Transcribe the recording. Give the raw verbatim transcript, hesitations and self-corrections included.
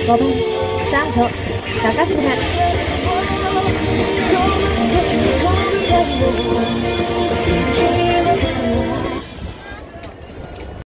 ごばんサード高倉。